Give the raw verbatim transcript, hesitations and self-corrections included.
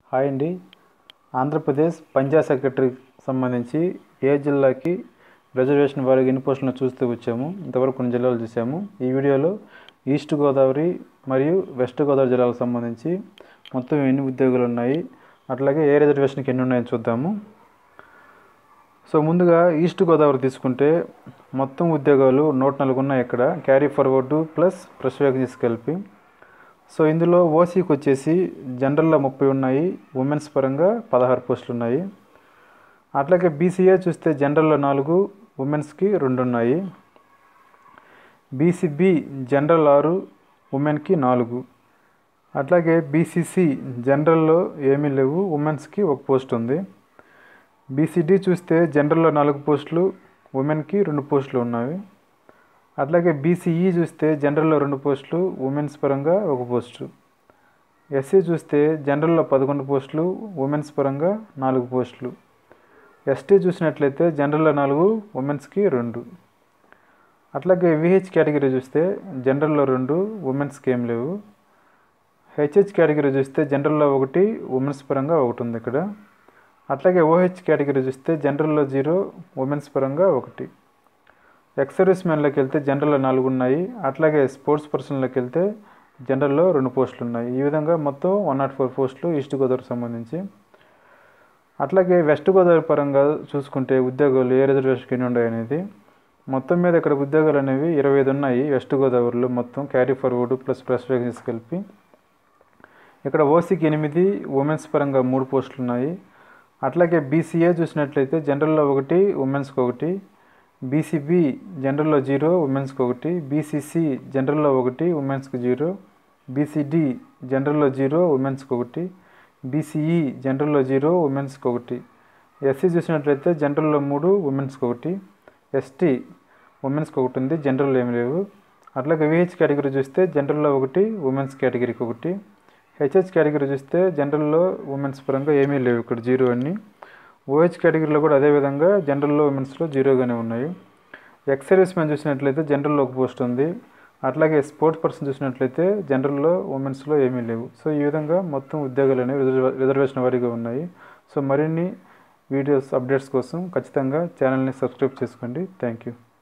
Hi అండి. ఆంధ్రప్రదేశ్ పంచాయత్ సెక్రటరీకి సంబంధించి ఏ జిల్లాకి రిజర్వేషన్ వారికి ఎన్ని పోస్టులను చూస్తూ వచ్చాము. ఇంతవరకు కొన్ని జిల్లాలు చూసాము. ఈ వీడియోలో ఈస్ట్ గోదావరి మరియు వెస్ట్ గోదావరి జిల్లాలకు సంబంధించి మొత్తం ఎన్ని ఉద్యోగాలు ఉన్నాయి, అట్లాగే ఏ రిజర్వేషన్కి ఎన్ని ఉన్నాయని చూద్దాము. సో ముందుగా ఈస్ట్ గోదావరి తీసుకుంటే మొత్తం ఉద్యోగాలు నూట నాలుగు ఉన్నాయి. ఇక్కడ carry forward plus fresh vacancies కలిపి. సో ఇందులో ఓసీకి వచ్చేసి జనరల్లో ముప్పై ఉన్నాయి, ఉమెన్స్ పరంగా పదహారు పోస్టులు ఉన్నాయి. అట్లాగే బీసీఏ చూస్తే జనరల్లో నాలుగు, ఉమెన్స్కి రెండు ఉన్నాయి. బీసీబీ జనరల్ ఆరు, ఉమెన్కి నాలుగు. అట్లాగే బీసీసీ జనరల్లో ఏమీ లేవు, ఉమెన్స్కి ఒక పోస్ట్ ఉంది. బీసీడీ చూస్తే జనరల్లో నాలుగు పోస్టులు, ఉమెన్కి రెండు పోస్టులు ఉన్నాయి. అట్లాగే బీసీఈ చూస్తే జనరల్లో రెండు పోస్టులు, ఉమెన్స్ పరంగా ఒక పోస్టు. ఎస్సీ చూస్తే జనరల్లో పదకొండు పోస్టులు, ఉమెన్స్ పరంగా నాలుగు పోస్టులు. ఎస్టీ చూసినట్లయితే జనరల్లో నాలుగు, ఉమెన్స్కి రెండు. అట్లాగే విహెచ్ కేటగిరీ చూస్తే జనరల్లో రెండు, ఉమెన్స్కి ఏం లేవు. హెచ్హెచ్ కేటగిరీ చూస్తే జనరల్లో ఒకటి, ఉమెన్స్ పరంగా ఒకటి ఉంది ఇక్కడ. అట్లాగే ఓహెచ్ కేటగిరీ చూస్తే జనరల్లో జీరో, ఉమెన్స్ పరంగా ఒకటి. ఎక్స్ సర్వీస్ మ్యాన్లోకి వెళ్తే జనరల్లో నాలుగు ఉన్నాయి. అట్లాగే స్పోర్ట్స్ పర్సన్లోకి వెళ్తే జనరల్లో రెండు పోస్టులు ఉన్నాయి. ఈ విధంగా మొత్తం వన్ నాట్ ఫోర్ పోస్టులు ఈస్ట్ గోదావరికి సంబంధించి. అట్లాగే వెస్ట్ గోదావరి పరంగా చూసుకుంటే ఉద్యోగాలు ఏ రిజర్వేషన్కి ఎన్ని ఉన్నాయి అనేది మొత్తం మీద ఇక్కడ ఉద్యోగాలు అనేవి ఇరవై ఐదు ఉన్నాయి వెస్ట్ గోదావరిలో మొత్తం carry forward plus fresh vacancies కలిపి. ఇక్కడ ఓసీకి ఎనిమిది, ఉమెన్స్ పరంగా మూడు పోస్టులు ఉన్నాయి. అట్లాగే బీసీఏ చూసినట్లయితే జనరల్లో ఒకటి, ఉమెన్స్కి ఒకటి. బీసీబీ జనరల్లో జీరో, ఉమెన్స్కి ఒకటి. బీసీసీ జనరల్లో ఒకటి, ఉమెన్స్కి జీరో. బీసీడీ జనరల్లో జీరో, ఉమెన్స్కి ఒకటి. బీసీఈ జనరల్లో జీరో, ఉమెన్స్కి ఒకటి. ఎస్సీ చూసినట్లయితే జనరల్లో మూడు, ఉమెన్స్కి ఒకటి. ఎస్టీ ఉమెన్స్కి ఒకటి ఉంది, జనరల్లో ఏమి లేవు. అట్లాగే విహెచ్ కేటగిరీ చూస్తే జనరల్లో ఒకటి, ఉమెన్స్ కేటగిరీకి ఒకటి. హెచ్హెచ్ కేటగిరీ చూస్తే జనరల్లో ఉమెన్స్ పరంగా ఏమీ లేవు, ఇక్కడ జీరో అన్ని. ఓహెచ్ కేటగిరీలో కూడా అదేవిధంగా జనరల్లో ఉమెన్స్లో జీరోగానే ఉన్నాయి. ఎక్స్ సర్వీస్ మ్యాన్ చూసినట్లయితే జనరల్లో ఒక పోస్ట్ ఉంది. అట్లాగే స్పోర్ట్స్ పర్సన్ చూసినట్లయితే జనరల్లో ఉమెన్స్లో ఏమీ లేవు. సో ఈ విధంగా మొత్తం ఉద్యోగాలు అనేవి రిజర్వేషన్ వారీగా ఉన్నాయి. సో మరిన్ని వీడియోస్ అప్డేట్స్ కోసం ఖచ్చితంగా ఛానల్ని సబ్స్క్రైబ్ చేసుకోండి. Thank you.